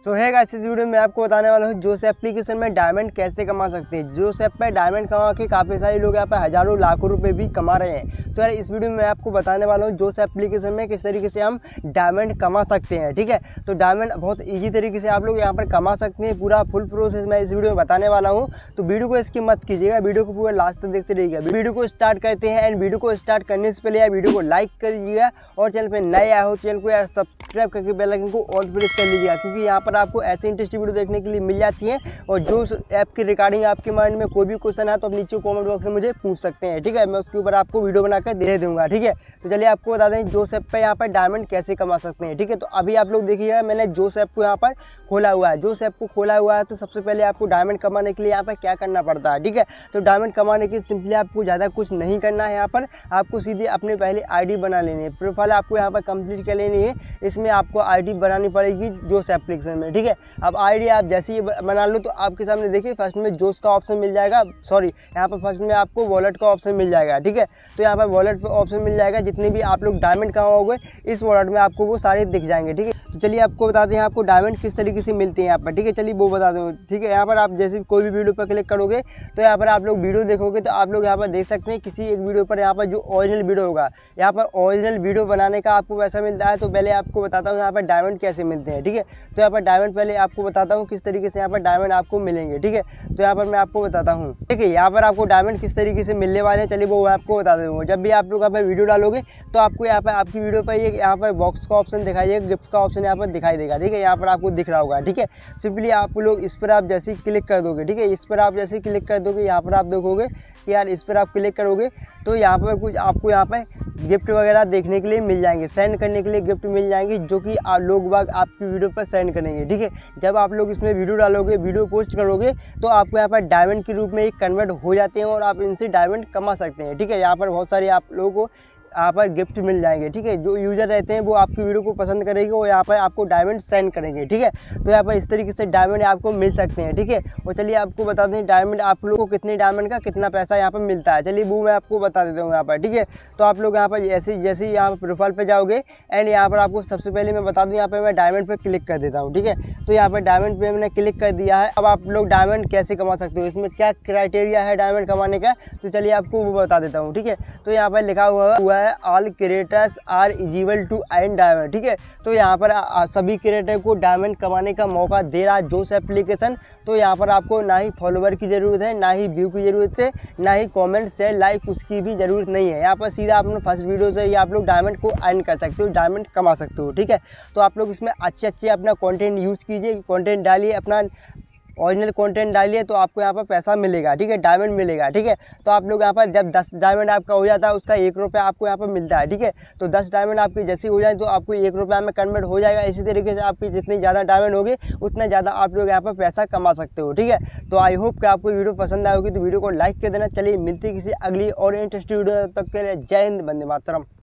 सो है गाइस, इस वीडियो में आपको बताने वाला हूँ जोश एप्लीकेशन में डायमंड कैसे कमा सकते हैं। जोश ऐप पर डायमंड कमा के काफ़ी सारे लोग यहाँ पर हज़ारों लाखों रुपए भी कमा रहे हैं। तो यार इस वीडियो में मैं आपको बताने वाला हूँ जोश एप्लीकेशन में किस तरीके से हम डायमंड कमा सकते हैं। ठीक है, तो डायमंड बहुत ईजी तरीके से आप लोग यहाँ पर कमा सकते हैं। पूरा फुल प्रोसेस मैं इस वीडियो में बताने वाला हूँ, तो वीडियो को इसकी मत कीजिएगा, वीडियो को पूरा लास्ट तक देखते रहिएगा। वीडियो को स्टार्ट करते हैं एंड वीडियो को स्टार्ट करने से पहले यार वीडियो को लाइक कर दीजिएगा और चैनल पर नए आए हो चैनल को यार सब्सक्राइब करके बेल आइकन को ऑल प्रेस कर लीजिएगा, क्योंकि यहाँ पर आपको ऐसे इंटरेस्टिंग वीडियो देखने के लिए मिल जाती है। और जो ऐप की रिगार्डिंग आपके माइंड में कोई भी क्वेश्चन है तो आप नीचे कमेंट बॉक्स में मुझे पूछ सकते हैं। ठीक है, मैं उसके ऊपर आपको वीडियो बनाकर दे दूंगा। ठीक है, तो चलिए आपको बता दें जोश ऐप पे यहाँ पर डायमंड कैसे कमा सकते हैं। ठीक है, तो अभी आप लोग देखिएगा, मैंने जोश ऐप को यहाँ पर खोला हुआ है। जोश ऐप को खोला हुआ है तो सबसे पहले आपको डायमंड कमाने के लिए यहाँ पर क्या करना पड़ता है। ठीक है, तो डायमंड कमाने के सिंपली आपको ज़्यादा कुछ नहीं करना है। यहाँ पर आपको सीधे अपने पहले आईडी बना लेनी है, प्रोफाइल आपको यहाँ पर कंप्लीट कर लेनी है। इसमें आपको आईडी बनानी पड़ेगी जोश एप्लीकेशन में। ठीक है, अब आईडी आप जैसे ही बना लो तो आपके सामने देखिए फर्स्ट में जोश का ऑप्शन मिल जाएगा, सॉरी यहाँ पर फर्स्ट में आपको वॉलेट का ऑप्शन मिल जाएगा। ठीक है, तो यहाँ पर वॉलेट पर ऑप्शन मिल जाएगा, जितने भी आप लोग डायमंड कमाओगे इस वॉलेट में आपको वो सारे दिख जाएंगे। ठीक है, तो चलिए आपको बताते हैं आपको डायमंड किस तरीके से मिलते हैं यहाँ पर। ठीक है, चलिए वो बता दूँ। ठीक है, यहाँ पर आप जैसे कोई भी वीडियो पर क्लिक करोगे तो यहाँ पर आप लोग वीडियो देखोगे तो आप लोग यहाँ पर देख सकते हैं किसी एक वीडियो पर यहाँ पर जो ओरिजिनल वीडियो होगा, यहाँ पर ओरिजिनल वीडियो बनाने का आपको पैसा मिलता है। तो पहले आपको बताता हूँ यहाँ पर डायमंड कैसे मिलते हैं। ठीक है, तो यहाँ पर डायमंड पहले आपको बताता हूँ किस तरीके से यहाँ पर डायमंड आपको मिलेंगे। ठीक है, तो यहाँ पर मैं आपको बताता हूँ। ठीक है, यहाँ पर आपको डायमंड किस तरीके से मिलने वाले हैं, चलिए वो आपको बता दूँगा। जब भी आप लोग यहाँ पर वीडियो डालोगे तो आपको यहाँ पर आपकी वीडियो पर ये यहाँ पर बॉक्स का ऑप्शन दिखाई देगा, गिफ्ट का ऑप्शन यहाँ पर दिखाई देगा। ठीक है, यहाँ पर आपको दिख रहा होगा। ठीक है, सिंपली आप लोग इस पर आप जैसे क्लिक कर दोगे। ठीक है, इस पर आप जैसे क्लिक कर दोगे, यहाँ पर आप देखोगे कि यार इस पर आप क्लिक करोगे तो यहाँ पर कुछ आपको यहाँ पर गिफ्ट वगैरह देखने के लिए मिल जाएंगे, सेंड करने के लिए गिफ्ट मिल जाएंगे, जो कि लोग बाग आपकी वीडियो पर सेंड करेंगे। ठीक है, जब आप लोग इसमें वीडियो डालोगे, वीडियो पोस्ट करोगे तो आपको यहाँ पर डायमंड के रूप में एक कन्वर्ट हो जाते हैं और आप इनसे डायमंड कमा सकते हैं। ठीक है, यहाँ पर बहुत सारे आप लोगों को यहाँ पर गिफ्ट मिल जाएंगे। ठीक है, जो यूज़र रहते हैं वो आपकी वीडियो को पसंद करेंगे और यहाँ पर आपको डायमंड सेंड करेंगे। ठीक है, तो यहाँ पर इस तरीके से डायमंड आपको मिल सकते हैं। ठीक है, और चलिए आपको बता दें डायमंड आप लोगों को कितने डायमंड का कितना पैसा यहाँ पर मिलता है। चलिए वो मैं आपको बता देता हूँ यहाँ पर। ठीक है, तो आप लोग यहाँ पर जैसे ही यहाँ पर प्रोफाइल पर जाओगे एंड यहाँ पर आपको सबसे पहले मैं बता दूँ, यहाँ पर मैं डायमंड पर क्लिक कर देता हूँ। ठीक है, तो यहाँ पर डायमंड पर मैंने क्लिक कर दिया है। अब आप लोग डायमंड कैसे कमा सकते हो, इसमें क्या क्राइटेरिया है डायमंड कमाने का, तो चलिए आपको वो बता देता हूँ। ठीक है, तो यहाँ पर लिखा हुआ है all creators are eligible to earn diamond. ठीक है, तो यहाँ पर सभी क्रिएटर को डायमंड कमाने का मौका दे रहा है जोश एप्लीकेशन। तो यहाँ पर आपको ना ही फॉलोवर की ज़रूरत है, ना ही व्यू की ज़रूरत है, ना ही कमेंट शेयर लाइक उसकी भी ज़रूरत नहीं है। यहाँ पर सीधा अपने फर्स्ट वीडियो से ही आप लोग डायमंड को अर्न कर सकते हो, डायमंड कमा सकते हो। ठीक है, तो आप लोग इसमें अच्छे अपना कंटेंट यूज़ कीजिए, कंटेंट डालिए, अपना ओरिजिनल कंटेंट डालिए तो आपको यहाँ पर पैसा मिलेगा। ठीक है, डायमंड मिलेगा। ठीक है, तो आप लोग यहाँ पर जब 10 डायमंड आपका हो जाता है उसका 1 रुपया आपको यहाँ पर मिलता है। ठीक है, तो 10 डायमंड आपके जैसे हो जाए तो आपको 1 रुपया में कन्वर्ट हो जाएगा। इसी तरीके से आपकी जितनी ज़्यादा डायमंड होगी उतना ज़्यादा आप लोग यहाँ पर पैसा कमा सकते हो। ठीक है, तो आई होप कि आपको वीडियो पसंद आएगी, तो वीडियो को लाइक कर देना। चलिए मिलती किसी अगली और इंटरेस्टिंग वीडियो, तक के लिए जय हिंद, वंदे मातरम।